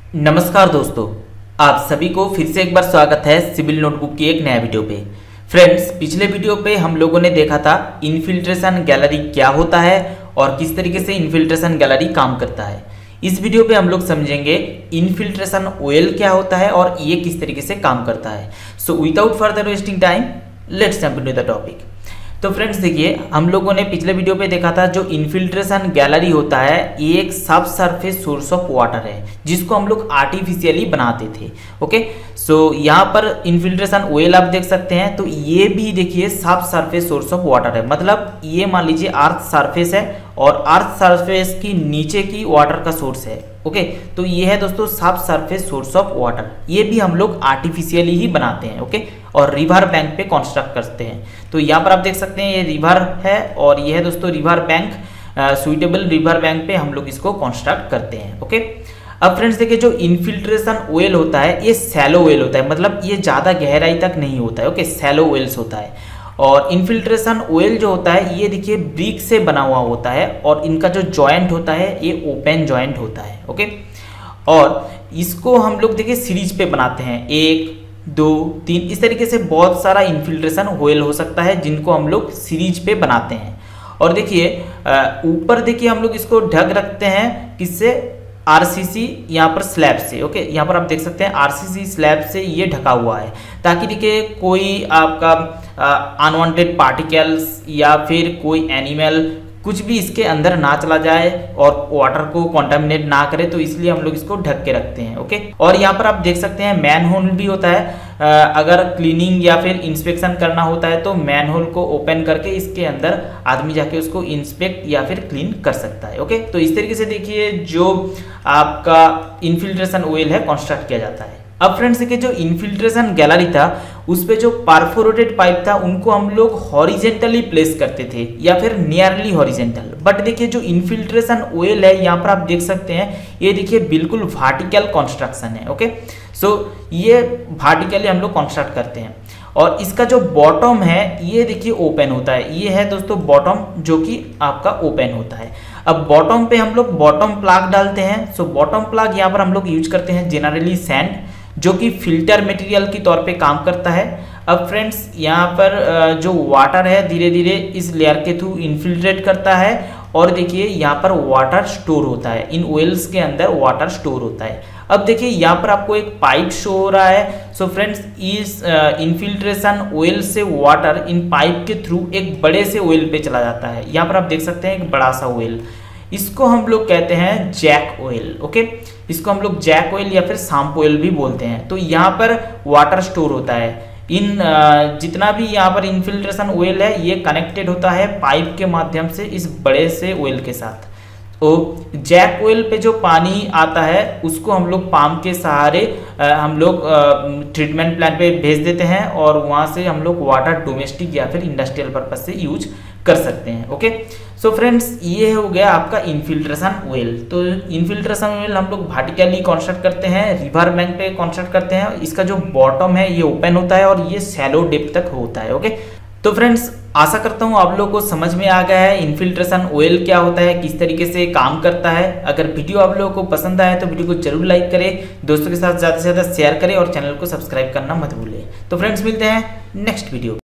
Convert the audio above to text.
नमस्कार दोस्तों, आप सभी को फिर से एक बार स्वागत है सिविल नोटबुक की एक नया वीडियो पे। फ्रेंड्स, पिछले वीडियो पे हम लोगों ने देखा था इन्फिल्ट्रेशन गैलरी क्या होता है और किस तरीके से इन्फिल्ट्रेशन गैलरी काम करता है। इस वीडियो पे हम लोग समझेंगे इन्फिल्ट्रेशन ऑयल क्या होता है और ये किस तरीके से काम करता है। So without further wasting time, let's jump into the topic. तो फ्रेंड्स देखिए, हम लोगों ने पिछले वीडियो पे देखा था जो इन्फिल्ट्रेशन गैलरी होता है ये एक सब सरफेस सोर्स ऑफ वाटर है जिसको हम लोग आर्टिफिशियली बनाते थे। ओके, सो यहाँ पर इन्फिल्ट्रेशन ऑयल आप देख सकते हैं। तो ये भी देखिए सब सरफेस सोर्स ऑफ वाटर है, मतलब ये मान लीजिए अर्थ सरफेस है और अर्थ सरफेस की नीचे की वाटर का सोर्स है। ओके, तो ये है दोस्तों सब सरफेस सोर्स ऑफ वाटर। ये भी हम लोग आर्टिफिशियली ही बनाते हैं। ओके, और रिवर बैंक पे कंस्ट्रक्ट करते हैं। तो यहाँ पर आप देख सकते हैं ये रिवर है और ये है दोस्तों river bank. Suitable river bank पे हम लोग इसको कंस्ट्रक्ट करते हैं। ओके, अब फ्रेंड्स देखिए, जो इन्फिल्ट्रेशन ऑयल होता है ये सैलो ऑयल होता है, मतलब ये ज़्यादा गहराई तक नहीं होता है। ओके, सैलो ऑयल्स होता है। और इन्फिल्ट्रेशन ऑयल जो होता है ये देखिए ब्रिक से बना हुआ होता है और इनका जो जॉइंट होता है ये ओपन जॉइंट होता है। ओके, और इसको हम लोग देखिए सीरीज पे बनाते हैं, 1 2 3 इस तरीके से बहुत सारा इन्फिल्ट्रेशन ऑयल हो सकता है जिनको हम लोग सीरीज पे बनाते हैं। और देखिए ऊपर देखिए हम लोग इसको ढक रखते हैं किससे, आरसीसी यहाँ पर स्लैब से। ओके, यहाँ पर आप देख सकते हैं आरसीसी स्लैब से ये ढका हुआ है ताकि देखिए कोई आपका अनवांटेड पार्टिकल्स या फिर कोई एनिमल कुछ भी इसके अंदर ना चला जाए और वाटर को कॉन्टामिनेट ना करे, तो इसलिए हम लोग इसको ढक के रखते हैं। ओके, और यहाँ पर आप देख सकते हैं मैन होल भी होता है। अगर क्लीनिंग या फिर इंस्पेक्शन करना होता है तो मैन होल को ओपन करके इसके अंदर आदमी जाके उसको इंस्पेक्ट या फिर क्लीन कर सकता है। ओके, तो इस तरीके से देखिए जो आपका इन्फिल्ट्रेशन ऑयल है कंस्ट्रक्ट किया जाता है। अब फ्रेंड्स देखिए, जो इन्फिल्ट्रेशन गैलरी था उस पे जो परफोरेटेड पाइप था उनको हम लोग हॉरिजेंटली प्लेस करते थे या फिर नियरली हॉरिजेंटल। बट देखिए जो इन्फिल्ट्रेशन ऑयल है यहाँ पर आप देख सकते हैं ये देखिए बिल्कुल वर्टिकल कंस्ट्रक्शन है। ओके, सो ये वर्टिकली हम लोग कंस्ट्रक्ट करते हैं और इसका जो बॉटम है ये देखिए ओपन होता है। ये है दोस्तों बॉटम जो कि आपका ओपन होता है। अब बॉटम पे हम लोग बॉटम प्लग डालते हैं। सो बॉटम प्लग यहाँ पर हम लोग यूज करते हैं जनरली सैंड, जो कि फिल्टर मटेरियल के तौर पे काम करता है। अब फ्रेंड्स यहाँ पर जो वाटर है धीरे धीरे इस लेयर के थ्रू इन्फिल्ट्रेट करता है और देखिए यहाँ पर वाटर स्टोर होता है, इन ऑयल्स के अंदर वाटर स्टोर होता है। अब देखिए यहाँ पर आपको एक पाइप शो हो रहा है। सो फ्रेंड्स इस इन्फिल्ट्रेशन ऑयल से वाटर इन पाइप के थ्रू एक बड़े से ऑयल पे चला जाता है। यहाँ पर आप देख सकते हैं एक बड़ा सा ऑयल, इसको हम लोग कहते हैं जैक ऑयल। ओके, इसको हम लोग जैक ऑयल या फिर शाम्प ऑयल भी बोलते हैं। तो यहाँ पर वाटर स्टोर होता है। इन जितना भी यहाँ पर इन्फिल्ट्रेशन ऑयल है ये कनेक्टेड होता है पाइप के माध्यम से इस बड़े से ऑयल के साथ। तो जैक ऑयल पे जो पानी आता है उसको हम लोग पाम के सहारे हम लोग ट्रीटमेंट प्लांट पे भेज देते हैं और वहाँ से हम लोग वाटर डोमेस्टिक या फिर इंडस्ट्रियल पर्पज से यूज कर सकते हैं। ओके, सो फ्रेंड्स ये हो गया आपका इन्फिल्ट्रेशन ऑयल। तो इन्फिल्ट्रेशन ऑयल हम लोग वर्टिकली कंस्ट्रक्ट करते हैं, रिवर बैंक पे कंस्ट्रक्ट करते हैं। इसका जो बॉटम है ये ओपन होता है और ये शैलो डेप्थ तक होता है। ओके, तो फ्रेंड्स आशा करता हूँ आप लोगों को समझ में आ गया है इन्फिल्ट्रेशन ऑयल क्या होता है, किस तरीके से काम करता है। अगर वीडियो आप लोगों को पसंद आया तो वीडियो को जरूर लाइक करें, दोस्तों के साथ ज़्यादा से ज़्यादा शेयर करें और चैनल को सब्सक्राइब करना मत भूलें। तो फ्रेंड्स मिलते हैं नेक्स्ट वीडियो।